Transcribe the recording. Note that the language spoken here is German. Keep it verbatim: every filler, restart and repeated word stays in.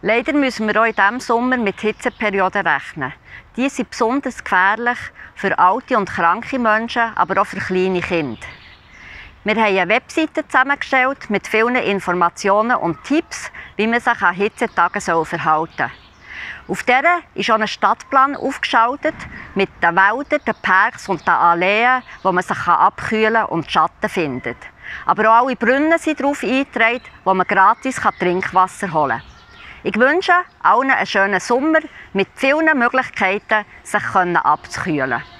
Leider müssen wir auch in diesem Sommer mit Hitzeperioden rechnen. Die sind besonders gefährlich für alte und kranke Menschen, aber auch für kleine Kinder. Wir haben eine Webseite zusammengestellt mit vielen Informationen und Tipps, wie man sich an Hitzetagen verhalten soll. Auf dieser ist auch ein Stadtplan aufgeschaltet mit den Wäldern, den Parks und den Alleen, wo man sich abkühlen und Schatten findet. Aber auch alle Brunnen sind darauf eingetragen, wo man gratis Trinkwasser holen kann. Ich wünsche allen einen schönen Sommer mit vielen Möglichkeiten, sich abzukühlen.